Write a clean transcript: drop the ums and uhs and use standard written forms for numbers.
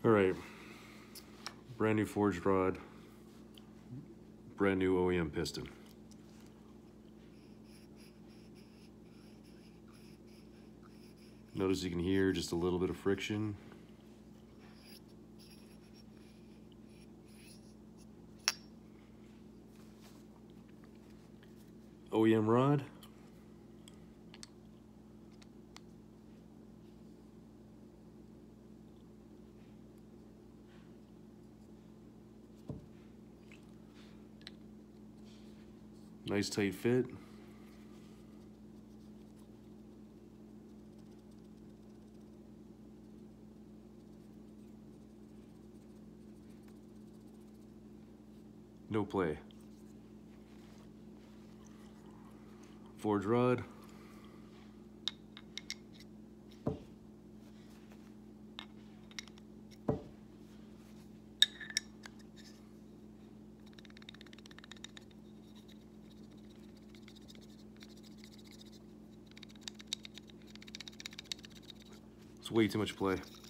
All right, brand new forged rod, brand new OEM piston. Notice you can hear just a little bit of friction. OEM rod. Nice tight fit. No play. Forged rod. It's way too much play.